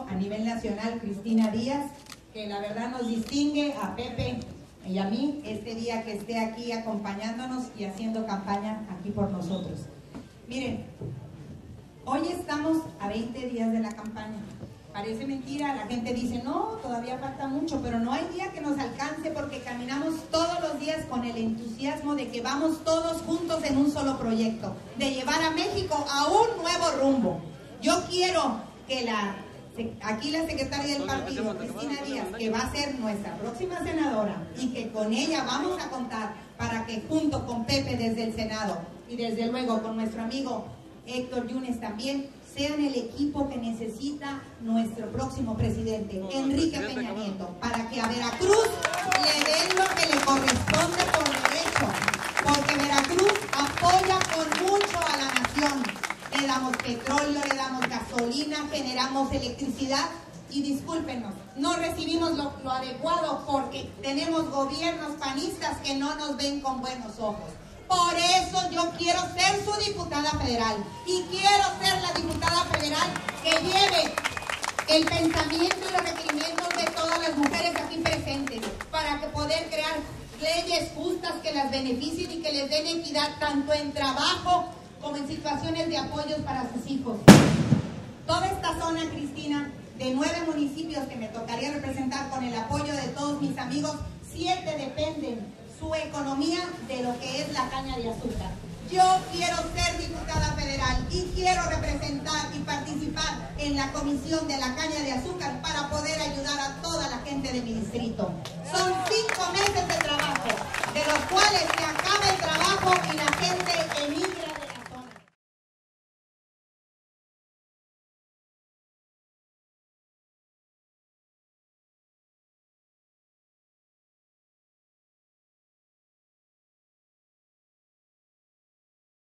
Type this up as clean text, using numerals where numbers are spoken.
a nivel nacional, Cristina Díaz, que la verdad nos distingue a Pepe y a mí este día que esté aquí acompañándonos y haciendo campaña aquí por nosotros. Miren, hoy estamos a 20 días de la campaña. Parece mentira, la gente dice, no, todavía falta mucho, pero no hay día que nos alcance porque caminamos todos los días con el entusiasmo de que vamos todos juntos en un solo proyecto, de llevar a México a un nuevo rumbo. Yo quiero que aquí la secretaria del partido, Cristina Díaz, que va a ser nuestra próxima senadora y que con ella vamos a contar para que junto con Pepe desde el Senado y desde luego con nuestro amigo Héctor Yunes también, sean el equipo que necesita nuestro próximo presidente, Enrique Peña Nieto, para que a Veracruz le den lo que le corresponde por derecho, porque Veracruz apoya con mucho a la nación. Le damos petróleo, le damos gasolina, generamos electricidad y discúlpenos, no recibimos lo adecuado porque tenemos gobiernos panistas que no nos ven con buenos ojos. Por eso yo quiero ser su diputada federal y quiero ser la diputada federal que lleve el pensamiento y los requerimientos de todas las mujeres aquí presentes para que poder crear leyes justas que las beneficien y que les den equidad tanto en trabajo como en situaciones de apoyos para sus hijos. Toda esta zona, Cristina, de 9 municipios que me tocaría representar con el apoyo de todos mis amigos, 7 dependen su economía de lo que es la caña de azúcar. Yo quiero ser diputada federal y quiero representar y participar en la comisión de la caña de azúcar para poder ayudar a toda la gente de mi distrito. Son 5 meses de trabajo, de los cuales se acaba el trabajo y la gente emite